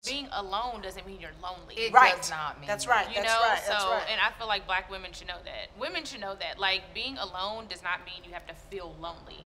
being alone doesn't mean you're lonely. It Right. does not mean That's that. right. You That's know, right. so That's right. and I feel like black women should know that. Women should know that. Like being alone does not mean you have to feel lonely.